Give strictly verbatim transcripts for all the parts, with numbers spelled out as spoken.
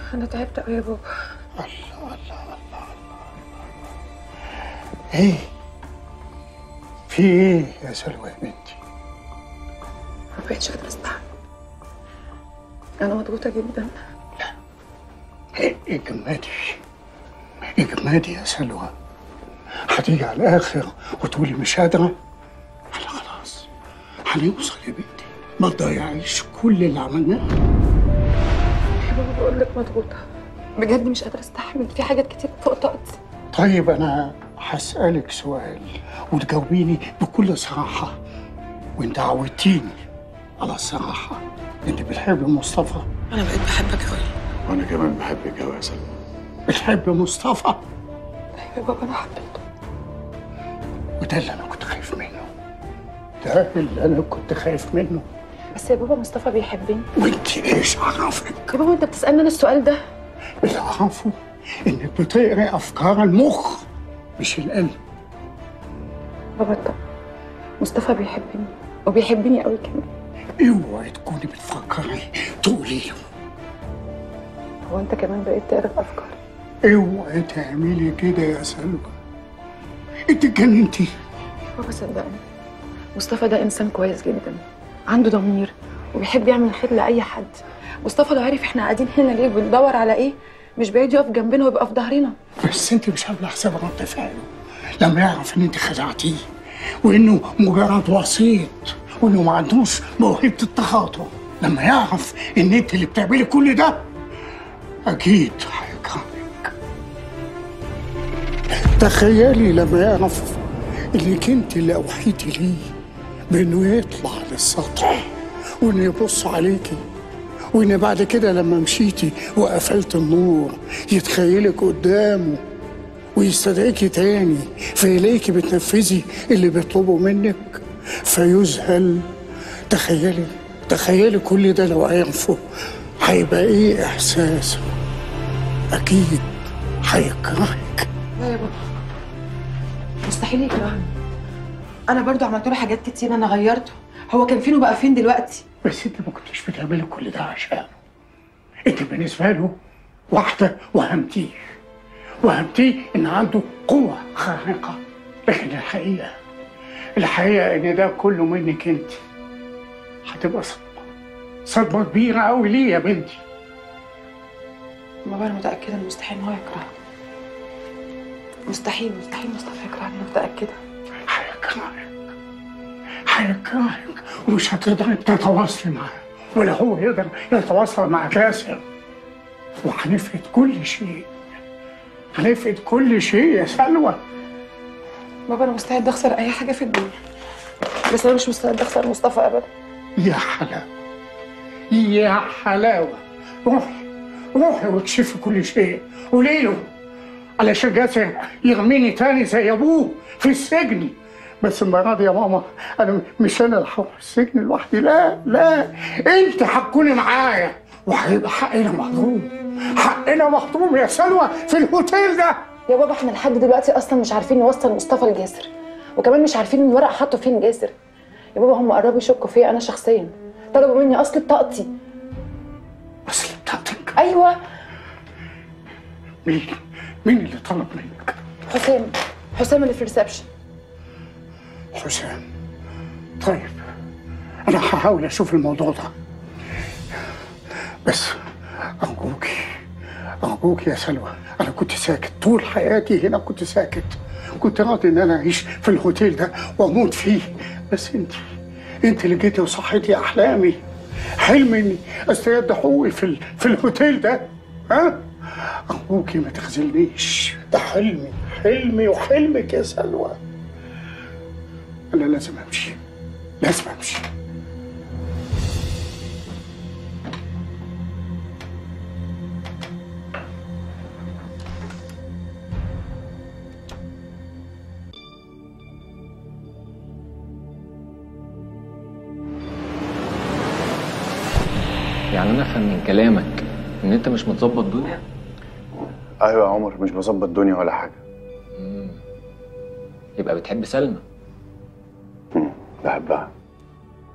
انا تعبت قوي يا بابا. الله الله الله الله. ايه في ايه يا سلوى يا بنتي؟ ما بقتش قادره استحمل. انا مضغوطه جدا. لا اجمدي اجمدي يا سلوى. هتيجي على الاخر وتقولي مش قادره؟ احنا خلاص هنوصل يا بنتي، ما تضيعيش كل اللي عملناه. يا بابا بقول لك مضغوطه بجد، مش قادره استحمل، في حاجات كتير فوق طاقتي. طيب انا هسألك سؤال وتجاوبيني بكل صراحة، وانت عودتيني على الصراحة. انت بتحبي مصطفى؟ انا بقيت بحبك قوي. وانا كمان بحبك قوي يا سلمى. بتحبي مصطفى؟ ايوه يا بابا انا حبيته. وده اللي انا كنت خايف منه، ده اللي انا كنت خايف منه. بس يا بابا مصطفى بيحبني. وانت ايش عرفك؟ يا بابا انت بتسألني انا السؤال ده؟ اللي اعرفه انك بتقري افكار المخ مش القلب. بابا طب مصطفى بيحبني وبيحبني قوي كمان. اوعي تكوني بتفكري تقولي له. هو انت كمان بقيت تقرا في افكاري؟ اوعي تعملي كده يا سلوى، انت اتجننتي. بابا صدقني مصطفى ده انسان كويس جدا، عنده ضمير وبيحب يعمل خير لاي حد. مصطفى لو عارف احنا قاعدين هنا ليه وبندور على ايه مش بعيد يقف جنبنا ويبقى في ظهرنا. بس انت مش عامله حساب رد فعله لما يعرف ان انت خدعتيه، وانه مجرد وسيط، وانه ما عندوش موهبه التخاطر. لما يعرف ان انت اللي بتعملي كل ده اكيد هيكرهك. تخيلي لما يعرف انك انت اللي اوحيتي ليه بانه يطلع للسطح وانه يبص عليكي، وان بعد كده لما مشيتي وقفلت النور يتخيلك قدامه ويستدعيكي تاني، فيلاقيكي بتنفذي اللي بيطلبه منك فيذهل. تخيلي تخيلي كل ده لو عرفه هيبقى ايه احساسه؟ اكيد هيكرهك. لا يا بابا مستحيل يكرهني، انا برضو عملت له حاجات كتير، انا غيرته. هو كان فين وبقى فين دلوقتي؟ بس انت ما كنتش بتعملي كل ده عشانه. انت بالنسبه له واحده وهمتيه وهمتيه ان عنده قوه خارقه، لكن الحقيقه الحقيقه ان ده كله منك انت. هتبقى صدمه صدمه كبيره قوي ليه يا بنتي. بابا انا متاكده ان مستحيل ان هو يكرهني، مستحيل مستحيل مصطفى يكرهني، انا متاكده. هيكرهك هيكرهك ومش هتقدري تتواصلي معاه، ولا هو يقدر يتواصل مع ياسر. وهنفقد كل شيء، هنفقد كل شيء يا سلوى. بابا انا مستعد اخسر اي حاجه في الدنيا، بس انا مش مستعد اخسر مصطفى ابدا. يا حلاوه يا حلاوه، روحي روحي واكشفي كل شيء، قولي له علشان جاسر يرميني تاني زي ابوه في السجن. بس المره دي يا ماما انا مش انا اللي هروح السجن لوحدي، لا لا، انت هتكوني معايا وهيبقى حقنا مهضوم، حقنا مهضوم يا سلوى في الهوتيل ده. يا بابا احنا لحد دلوقتي اصلا مش عارفين نوصل مصطفى لجاسر، وكمان مش عارفين ان الورق حطه فين جاسر. يا بابا هم قربوا يشكوا فيا انا شخصيا، طلبوا مني اصل بطاقتي. اصل بتاعتك؟ ايوه. مين مين اللي طلب منك؟ حسام حسام اللي في الريسبشن. حسام؟ طيب انا هحاول اشوف الموضوع ده، بس ارجوكي ارجوكي يا سلوى، انا كنت ساكت طول حياتي هنا، كنت ساكت، كنت راضي ان انا اعيش في الهوتيل ده واموت فيه. بس انت انت اللي جيتي وصحيتي احلامي، حلمي اني استرد حقوقي في ال... في الهوتيل ده. ها ارجوكي ما تخذلنيش، ده حلمي حلمي وحلمك يا سلوى. انا لازم امشي لازم امشي. يعني انا افهم من كلامك ان انت مش متظبط الدنيا؟ ايوه يا عمر، مش بظبط الدنيا ولا حاجه. امم يبقى بتحب سلمى؟ امم بحبها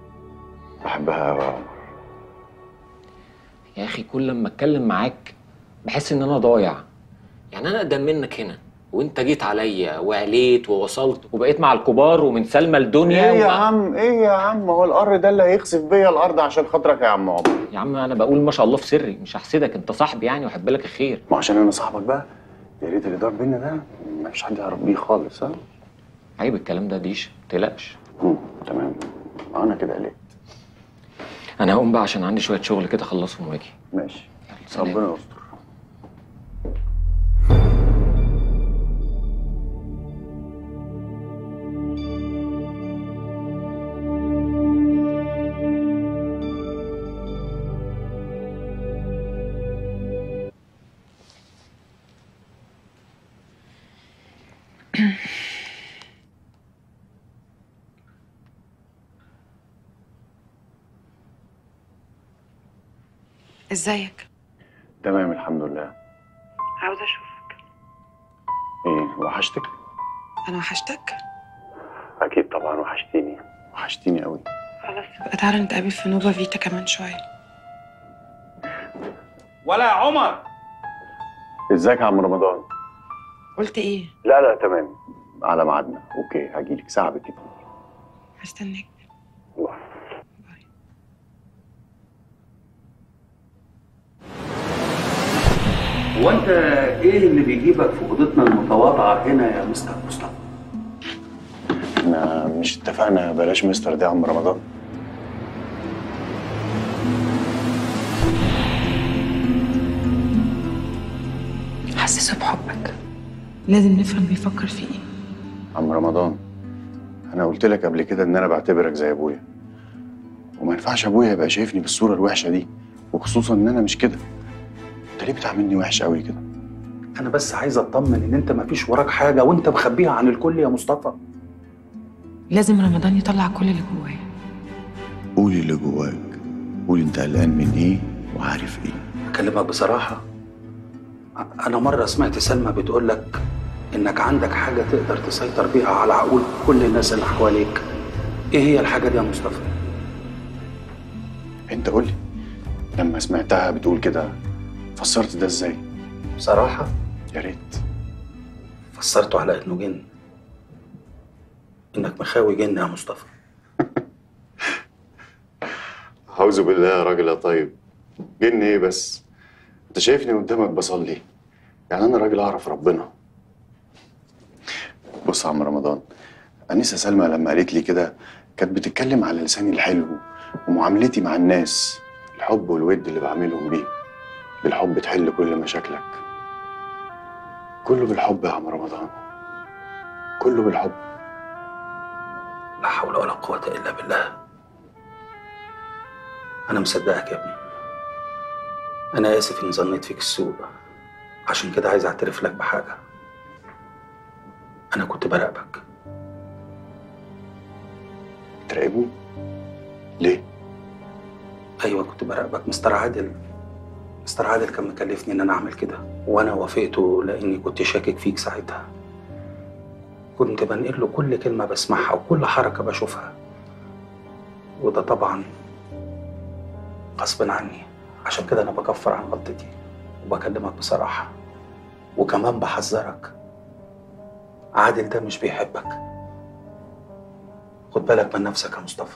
بحبها قوي يا عمر. يا اخي كل لما اتكلم معاك بحس ان انا ضايع. يعني انا اقدم منك هنا وانت جيت عليا وعليت ووصلت وبقيت مع الكبار ومن سلمى الدنيا. ايه يا وما... عم ايه يا عم، هو القر ده اللي هيخسف بيا الارض عشان خاطرك يا عم عمر؟ يا عم انا بقول ما شاء الله في سري، مش هحسدك، انت صاحبي يعني واحب لك الخير. ما عشان انا صاحبك بقى، يا ريت اللي دار بينا ده ما فيش حد يعرف بيه خالص. ها عيب الكلام ده ديش، ما تقلقش. امم تمام، انا كده قلقت. انا هقوم بقى عشان عندي شويه شغل كده اخلصهم واجي. ماشي، سلام. ربنا يستر. ازيك؟ تمام الحمد لله. عاوزه اشوفك. ايه وحشتك؟ انا وحشتك؟ اكيد طبعا وحشتيني، وحشتيني قوي. خلاص بقى تعالى نتقابل في نوفا فيتا كمان شويه. ولا يا عمر. ازيك يا عم رمضان؟ قلت ايه؟ لا لا تمام، على ميعادنا. اوكي هجيلك ساعه بالكتير. هستناك. هو انت ايه اللي بيجيبك في اوضتنا المتواضعه هنا يا مستر مصطفى؟ احنا مش اتفقنا بلاش مستر ده يا عم رمضان؟ حسسه بحبك، لازم نفهم بيفكر في ايه. عم رمضان، انا قلت لك قبل كده ان انا بعتبرك زي ابويا، وما ينفعش ابويا يبقى شايفني بالصوره الوحشه دي، وخصوصا ان انا مش كده. انت ليه بتعاملني وحش قوي كده؟ انا بس عايز اطمن ان انت مفيش وراك حاجه وانت مخبيها عن الكل يا مصطفى. لازم رمضان يطلع كل اللي جواه. قولي اللي جواك، قولي انت قلقان من ايه وعارف ايه. اكلمك بصراحه، انا مره سمعت سلمى بتقول لك انك عندك حاجه تقدر تسيطر بيها على عقول كل الناس اللي حواليك. ايه هي الحاجه دي يا مصطفى؟ انت قولي، لما سمعتها بتقول كده فسرت ده ازاي؟ بصراحه يا ريت. فسرته على انه جن، انك مخاوي جن يا مصطفى. اعوذ بالله يا راجل يا طيب، جن ايه بس؟ انت شايفني قدامك بصلي، يعني انا راجل اعرف ربنا. بص يا عم رمضان، انسه سلمى لما قالت لي كده كانت بتتكلم على لساني الحلو ومعاملتي مع الناس، الحب والود اللي بعملهم بيه. بالحب تحل كل مشاكلك، كله بالحب يا عم رمضان، كله بالحب. لا حول ولا قوه الا بالله. انا مصدقك يا ابني. انا اسف ان ظنيت فيك السوء، عشان كده عايز اعترف لك بحاجه. انا كنت براقبك. تراقبني؟ ليه؟ ايوه كنت براقبك. مستر عادل مستر عادل كان مكلفني ان انا اعمل كده، وانا وافقته لاني كنت شاكك فيك ساعتها. كنت بنقل له كل كلمه بسمعها وكل حركه بشوفها، وده طبعا غصب عني. عشان كده انا بكفر عن غلطتي وبكلمك بصراحه، وكمان بحذرك. عادل ده مش بيحبك، خد بالك من نفسك يا مصطفى.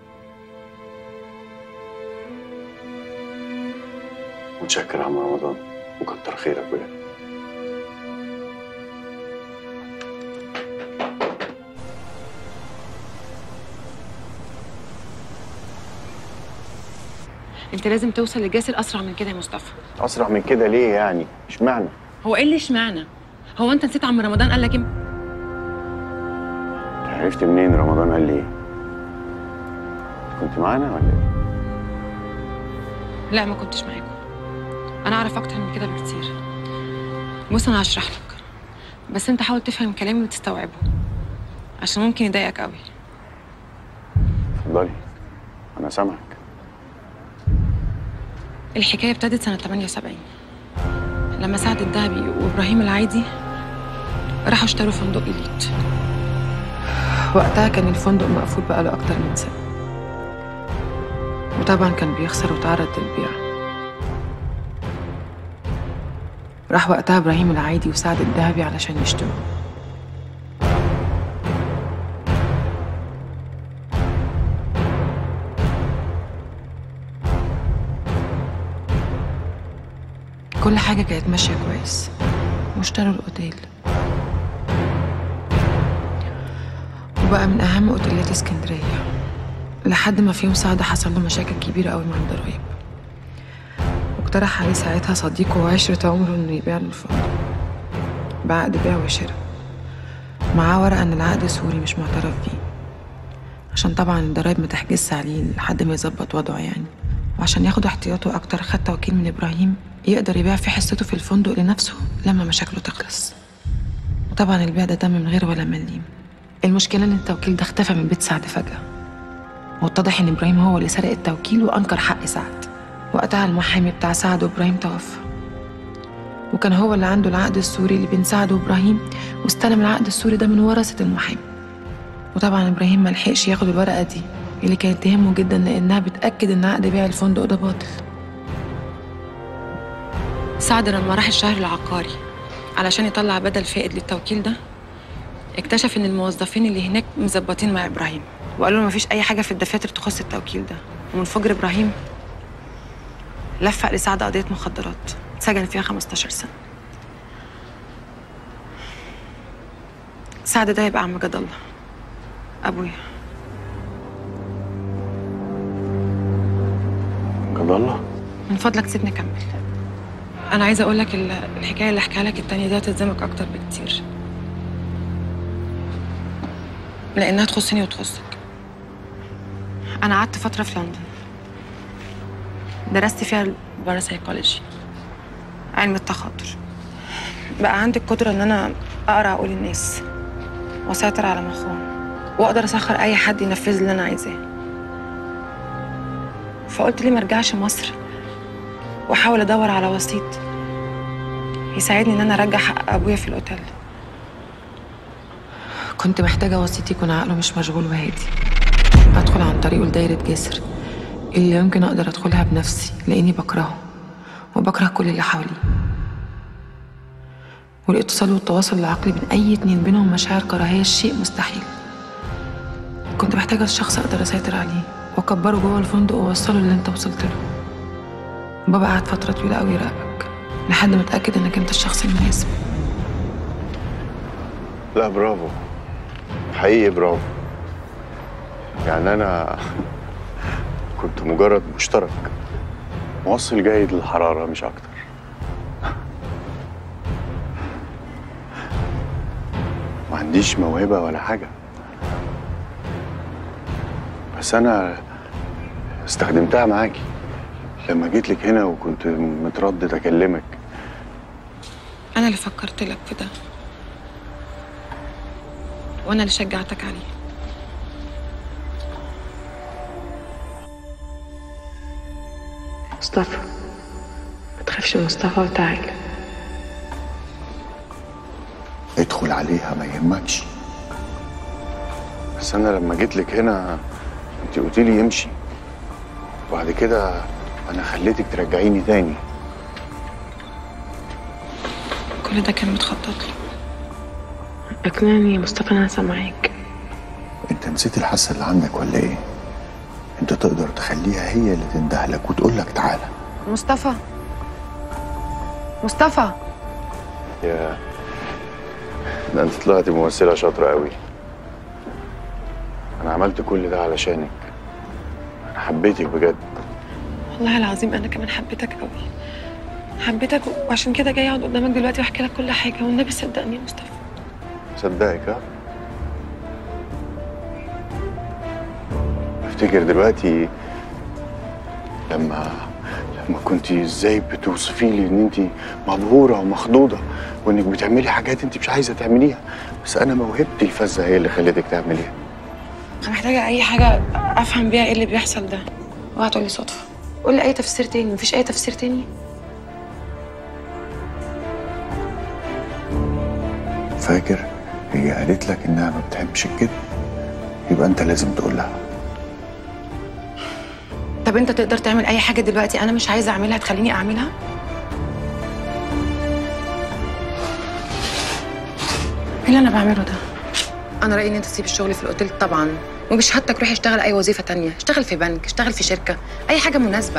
متشكر يا عم رمضان، وكتر خيرك بجد. انت لازم توصل لجاسر اسرع من كده يا مصطفى. اسرع من كده ليه يعني؟ اشمعنى؟ هو ايه اللي اشمعنى؟ هو انت نسيت عم رمضان قال لك ايه؟ عرفت منين رمضان قال لي ايه؟ كنت معانا ولا ايه؟ لا ما كنتش معاكم. انا اعرف اكتر من كده بكتير. بص انا هشرح لك، بس انت حاول تفهم كلامي وتستوعبه عشان ممكن يضايقك قوي. اتفضلي انا سامعك. الحكايه ابتدت سنه ثمانية وسبعين لما سعد الذهبي وابراهيم العايدي راحوا اشتروا فندق إليت. وقتها كان الفندق مقفول بقاله اكتر من سنه، وطبعا كان بيخسر وتعرض للبيع. راح وقتها ابراهيم العايدي وسعد الذهبي علشان يشتموا. كل حاجة كانت ماشية كويس واشتروا الأوتيل، وبقى من أهم أوتيلات اسكندرية، لحد ما في يوم سعد حصل له مشاكل كبيرة قوي مع الضرايب، واقترح عليه ساعتها صديقه وعشرة عمره إنه يبيع له الفندق بعقد بيع وشراء، معاه ورقة إن العقد سوري مش معترف بيه، عشان طبعا الضرايب ما تحجزش عليه لحد ما يظبط وضعه يعني. وعشان ياخد احتياطه أكتر خد توكيل من إبراهيم يقدر يبيع في حصته في الفندق لنفسه لما مشاكله تخلص. وطبعا البيع ده تم من غير ولا مليم. المشكلة إن التوكيل ده اختفى من بيت سعد فجأة، واتضح إن إبراهيم هو اللي سرق التوكيل وأنكر حق سعد. وقتها المحامي بتاع سعد وإبراهيم توفى، وكان هو اللي عنده العقد السوري اللي بين سعد وإبراهيم، واستلم العقد السوري ده من ورثة المحامي. وطبعا إبراهيم ملحقش ياخد الورقة دي اللي كانت تهمه جدا، لأنها بتأكد إن عقد بيع الفندق ده باطل. سعد لما راح الشهر العقاري علشان يطلع بدل فائد للتوكيل ده، اكتشف إن الموظفين اللي هناك مظبطين مع إبراهيم، وقالوا له مفيش أي حاجة في الدفاتر تخص التوكيل ده. ومن فجر إبراهيم لفق لسعد قضية مخدرات سجن فيها خمستاشر سنة. سعد ده يبقى عم جد الله أبويا. جد الله؟ من فضلك سيبني أكمل. أنا عايزة أقول لك الحكاية اللي أحكيها لك التانية دي هتلزمك أكتر بكتير، لأنها تخصني وتخصك. أنا قعدت فترة في لندن درست فيها الباراسايكولوجي، علم التخاطر. بقى عندي القدرة إن أنا أقرأ عقول الناس وأسيطر على مخهم، وأقدر أسخر أي حد ينفذ اللي أنا عايزاه. فقلت ليه مرجعش مصر وأحاول أدور على وسيط يساعدني إن أنا أرجع حق أبويا في الأوتيل. كنت محتاجة وسيط يكون عقله مش مشغول وهادي، أدخل عن طريقه لدايرة جسر اللي يمكن أقدر أدخلها بنفسي، لأني بكرهه وبكره كل اللي حواليه. والاتصال والتواصل العقلي بين أي اتنين بينهم مشاعر كراهية شيء مستحيل. كنت محتاجة الشخص أقدر أسيطر عليه وأكبره جوه الفندق وأوصله اللي أنت وصلت له. بابا قعد فترة طويلة أوي يراقبك لحد ما اتأكد إنك أنت الشخص المناسب. لا برافو، حقيقي برافو. يعني أنا كنت مجرد مشترك، موصل جيد للحرارة مش أكتر. ما عنديش موهبة ولا حاجة، بس أنا استخدمتها معاكي لما جيت لك هنا وكنت متردد أكلمك. أنا اللي فكرت لك في ده، وأنا اللي شجعتك عليه. مصطفى، ما تخافش مصطفى وتعالى. ادخل عليها ما يهمكش. بس أنا لما جيت لك هنا أنت قلت لي يمشي، وبعد كده أنا خليتك ترجعيني تاني. كل ده كان متخطط له. اقنعني يا مصطفى أنا سامعاك. أنت نسيت الحاسة اللي عندك ولا إيه؟ أنت تقدر تخليها هي اللي تندهلك وتقول لك تعالى. مصطفى مصطفى يا ده أنت طلعتي ممثلة شاطرة قوي. أنا عملت كل ده علشانك، أنا حبيتك بجد. والله العظيم أنا كمان حبيتك قوي، حبيتك، وعشان كده جاي أقعد قدامك دلوقتي وأحكي لك كل حاجة، والنبي صدقني يا مصطفى. صدقك ها؟ افتكر دلوقتي لما لما كنتي ازاي بتوصفي لي ان انت مبهوره ومخضوضه وانك بتعملي حاجات انت مش عايزه تعمليها، بس انا موهبتي الفذه هي اللي خلتك تعمليها. أنا محتاجة أي حاجة أفهم بيها إيه اللي بيحصل ده. اوعى تقولي صدفة، قول لي أي تفسير تاني. مفيش أي تفسير تاني؟ فاكر هي قالت لك انها ما بتحبش الكذب، يبقى انت لازم تقول لها. طب أنت تقدر تعمل أي حاجة دلوقتي أنا مش عايزة أعملها تخليني أعملها؟ ايه اللي انا بعمله ده؟ انا رايي ان انت تسيب الشغل في الاوتيل طبعا، وبشهادتك روح اشتغل اي وظيفه تانية، اشتغل في بنك، اشتغل في شركه، اي حاجه مناسبه.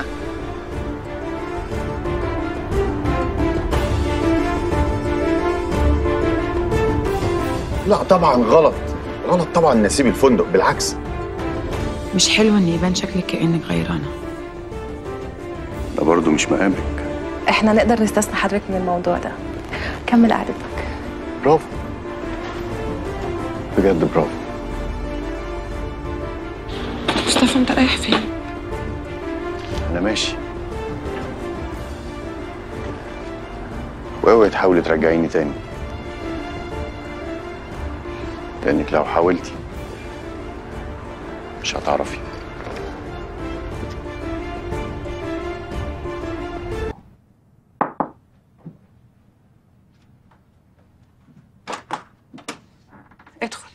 لا طبعا غلط، غلط طبعا نسيب الفندق، بالعكس. مش حلو ان يبان شكلك كانك غيرانه. ده برضه مش مقامك. احنا نقدر نستثني حضرتك من الموضوع ده. كمل قعدتك. برافو، بجد برافو. مصطفى انت رايح فين؟ انا ماشي، واوعي تحاولي ترجعيني تاني، لانك لو حاولتي مش هتعرفي. ادخل.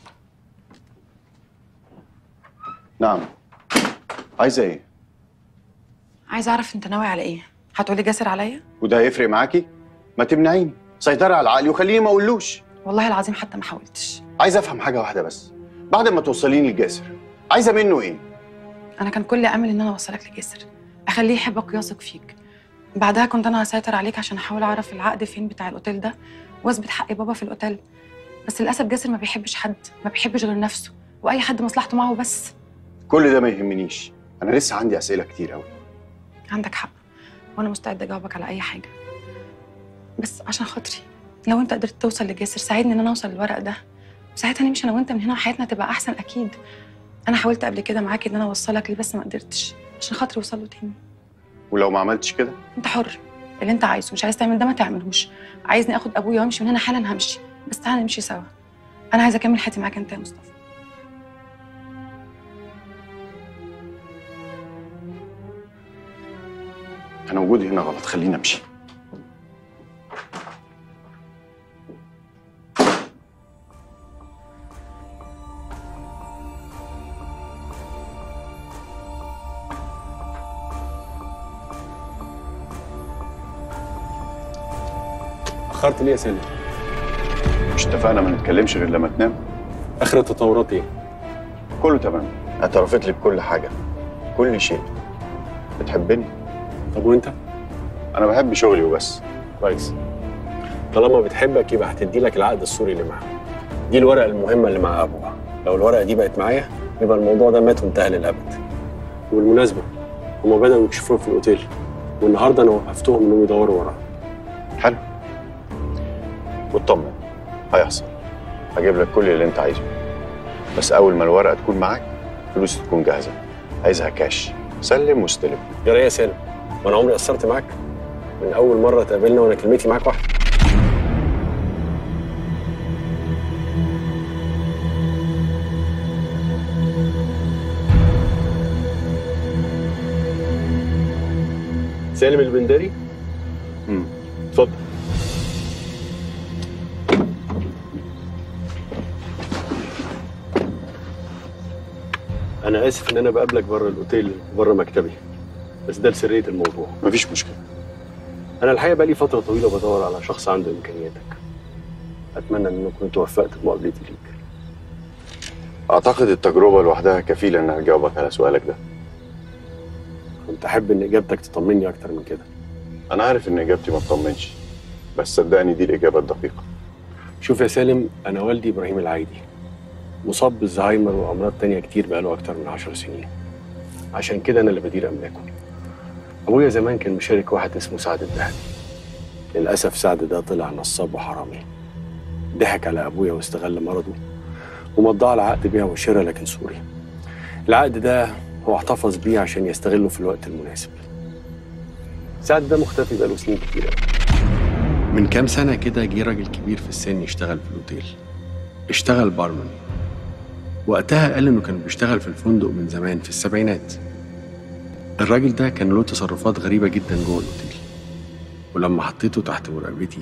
نعم، عايزه ايه؟ عايزه اعرف انت ناوي على ايه؟ هتقولي جاسر عليا؟ وده هيفرق معاكي؟ ما تمنعيني، سيطري على عقلي وخليني ما اقولوش. والله العظيم حتى ما حاولتش. عايز افهم حاجه واحده بس، بعد ما توصليني لجاسر عايزه منه ايه؟ انا كان كل امل ان انا اوصلك لجاسر، اخليه يحبك ويثق فيك. بعدها كنت انا هسيطر عليك عشان احاول اعرف العقد فين بتاع الاوتيل ده واثبت حق بابا في الاوتيل. بس للاسف جاسر ما بيحبش حد، ما بيحبش غير نفسه، واي حد مصلحته معه بس. كل ده ما يهمنيش، انا لسه عندي اسئله كتير قوي. عندك حق، وانا مستعده اجاوبك على اي حاجه، بس عشان خاطري لو انت قدرت توصل لجاسر ساعدني ان انا اوصل للورق ده، وساعتها نمشي انا وانت من هنا وحياتنا تبقى احسن. اكيد انا حاولت قبل كده معاك ان انا اوصلك ليه بس ما قدرتش، عشان خاطري اوصل له تاني. ولو ما عملتش كده؟ انت حر، اللي انت عايزه. مش عايز تعمل ده ما تعملهوش، عايزني اخد ابويا وامشي من هنا حالا همشي، بس تعالى نمشي سوا. انا عايزه اكمل حياتي معاك انت يا مصطفى. انا وجودي هنا غلط، خليني امشي. اتأخرت ليه يا سالم؟ مش اتفقنا ما نتكلمش غير لما تنام؟ آخر التطورات إيه؟ كله تمام، اعترفت لي بكل حاجه، كل شيء. بتحبني؟ طب وأنت؟ انا بحب شغلي وبس. كويس. طالما بتحبك يبقى هتدي لك العقد السوري اللي معاها. دي الورقة المهمة اللي مع أبوها. لو الورقة دي بقت معايا يبقى الموضوع ده مات وانتهى للأبد. وبالمناسبة هما بدأوا يكشفوها في الأوتيل، والنهارده أنا وقفتهم إنهم يدوروا وراها. حلو، واطمن هيحصل، هجيب لك كل اللي انت عايزه، بس اول ما الورقه تكون معاك فلوس تكون جاهزه، عايزها كاش، سلم واستلم. يا ريت يا سالم، وأنا عمري قصرت معاك؟ من أول مرة اتقابلنا وأنا كلمتي معاك واحدة. سالم البندري؟ امم اتفضل. أنا آسف إن أنا بقابلك بره الأوتيل بره مكتبي، بس ده لسرية الموضوع. مفيش مشكله. أنا الحقيقة بقالي فترة طويلة بدور على شخص عنده إمكانياتك. أتمنى إن كنت وفقت بمقابلتي ليك. اعتقد التجربه لوحدها كفيله انها تجاوبك على سؤالك ده. كنت أحب إن إجابتك تطمني أكتر من كده. انا عارف ان اجابتي ما تطمنش، بس صدقني دي الاجابه الدقيقه. شوف يا سالم، أنا والدي إبراهيم العايدي مصاب بالزهايمر وأمراض تانية كتير بقاله أكتر من عشر سنين. عشان كده أنا اللي بدير أملاكه. أبويا زمان كان مشارك واحد اسمه سعد الذهبي. للأسف سعد ده طلع نصاب وحرامي. ضحك على أبويا واستغل مرضه ومضى على عقد بيع وشراء لكن سوري. العقد ده هو احتفظ بيه عشان يستغله في الوقت المناسب. سعد ده مختفي بقاله سنين كتير. من كام سنة كده جه راجل كبير في السن يشتغل في الأوتيل. اشتغل بارمان. وقتها قال إنه كان بيشتغل في الفندق من زمان في السبعينات. الراجل ده كان له تصرفات غريبة جدا جوه الأوتيل، ولما حطيته تحت مراقبتي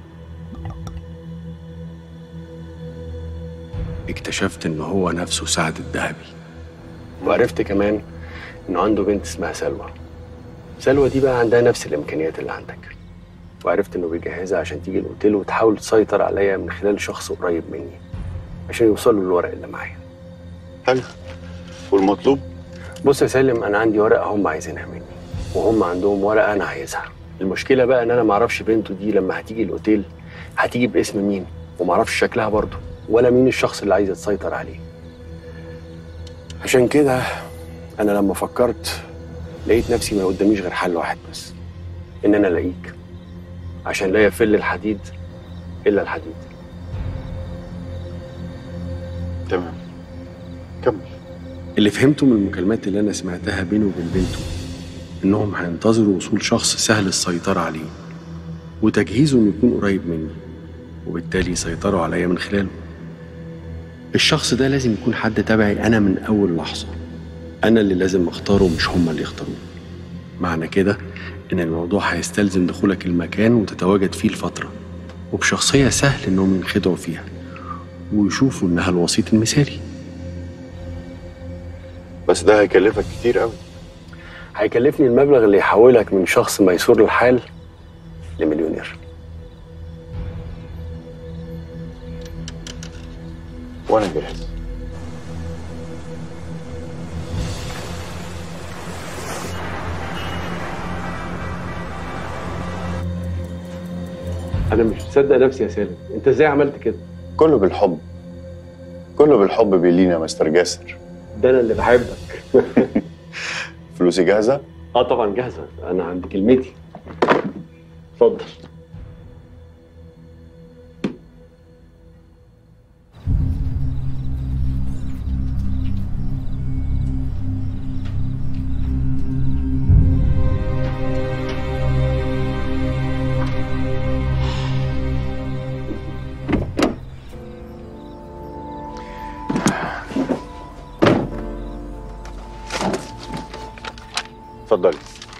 اكتشفت إنه هو نفسه سعد الذهبي. وعرفت كمان إنه عنده بنت اسمها سلوى. سلوى دي بقى عندها نفس الإمكانيات اللي عندك. وعرفت انه بيجهزها عشان تيجي الاوتيل وتحاول تسيطر عليا من خلال شخص قريب مني عشان يوصلوا للورق اللي معايا. حلو. والمطلوب؟ بص يا سالم، انا عندي ورقه هم عايزينها مني وهم عندهم ورقه انا عايزها. المشكله بقى ان انا ما اعرفش بنته دي لما هتيجي الاوتيل هتيجي باسم مين، وما اعرفش شكلها برضه ولا مين الشخص اللي عايزه تسيطر عليه. عشان كده انا لما فكرت لقيت نفسي ما قداميش غير حل واحد بس، ان انا الاقيك، عشان لا يفل الحديد الا الحديد. تمام، كمل. اللي فهمته من المكالمات اللي انا سمعتها بينه وبين بنته انهم هينتظروا وصول شخص سهل السيطره عليه وتجهيزه انه يكون قريب مني، وبالتالي يسيطروا عليا من خلاله. الشخص ده لازم يكون حد تبعي انا من اول لحظه، انا اللي لازم اختاره مش هم اللي يختاروني. معنى كده ان الموضوع هيستلزم دخولك المكان وتتواجد فيه لفتره، وبشخصيه سهل انهم ينخدعوا فيها ويشوفوا انها الوسيط المثالي. بس ده هيكلفك كتير قوي. هيكلفني المبلغ اللي يحولك من شخص ميسور الحال لمليونير. وانا جاهز. انا مش مصدق نفسي يا سالم، انت ازاي عملت كده؟ كله بالحب، كله بالحب بيلينا يا مستر جاسر. ده انا اللي بحبك. فلوسي جاهزه؟ اه طبعا جاهزه، انا عند كلمتي. اتفضل. اتفضلي.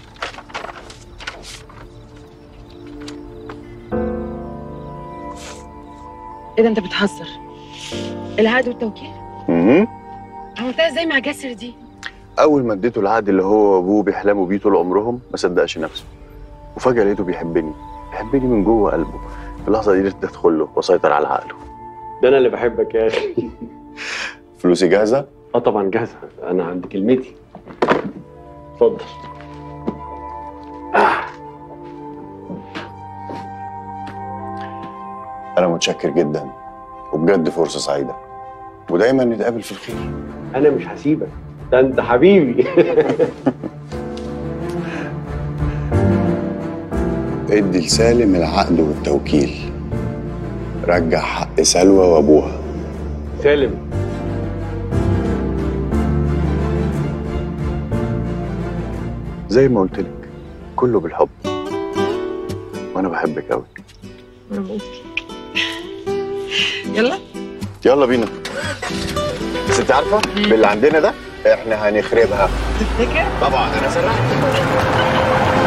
ايه ده، انت بتهزر؟ العقد والتوكيل؟ امم عملتها ازاي مع جاسر دي؟ اول ما اديته العقد اللي هو وابوه بيحلموا بيه طول عمرهم ما صدقش نفسه، وفجاه لقيته بيحبني، بيحبني من جوه قلبه. في اللحظه دي قدرت ادخل له واسيطر على عقله. ده انا اللي بحبك يا اخي. فلوسي جاهزه؟ اه طبعا جاهزه، انا عند كلمتي. اتفضل. آه. انا متشكر جدا، وبجد فرصه سعيده، ودايما نتقابل في الخير. انا مش هسيبك، ده انت حبيبي. ادي لسالم العقد والتوكيل، رجع حق سلوى وابوها. سالم، زي ما قلت لك كله بالحب، وانا بحبك قوي. انا بقول يلا يلا بينا. بس انت عارفه باللي عندنا ده احنا هنخربها. تفتكر؟ طبعا انا سرحت.